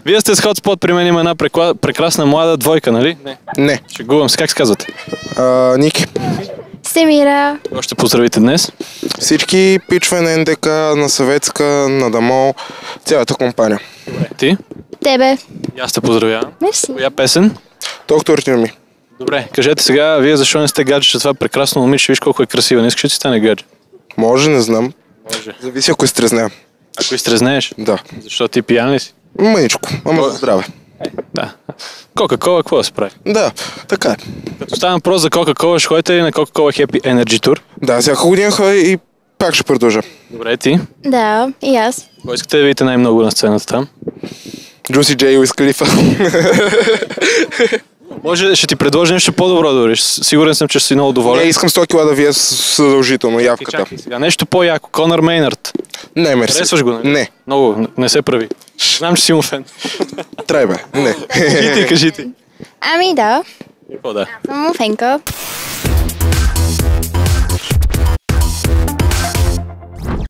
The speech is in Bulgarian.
Вие сте с Хотспот, при мен има една прекрасна млада двойка, нали? Не. Шегувам се, как се казвате? Ники. Семира. Кой ще поздравите днес? Всички пичове на НДК, на Съветска, на Дамол, цялата компания. Ти? Тебе. И аз те поздравявам. Мерси. Коя песен? Докторите ми. Добре, кажете сега, вие защо не сте гадже, това прекрасно момиче, виж колко е красива, не искаш да си стане гадже? Може, не знам. Може. Зависи ако изтрезня. Ако изтрезнееш? Да. Защо ти пиян ли си? Мъничко, ама за здраве. Да. Кока-кола, какво да се прави? Да, така е. Като става въпрос за Кока-кола, ще ходите ли на Coca-Cola Happy Energy Tour? Да, всяка година ходя и пак ще продължа. Добре, ти? Да, и аз. Кой искате да видите най-много на сцената там? Джуси Джей и Уиз Халифа. Може, ще ти предложа нещо по-добро да дори. Сигурен съм, че ще си много Не, доволен. искам 100 кила да вия задължително, явката. Чакай сега, нещо по-яко. Конър Мейнард. Не, мерси. Харесваш го, нали? Не. Много, не се прави. Знам, че си му фен. Трай бе, не. Кажи ти. Ами да, Какво да? съм фенка.